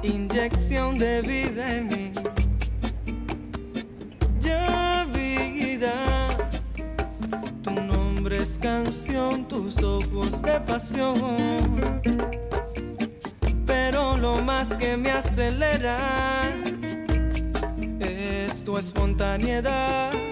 inyección de vida en mí. Ya vida, tu nombre es canción, tus ojos de pasión. Pero lo más que me acelera es tu espontaneidad.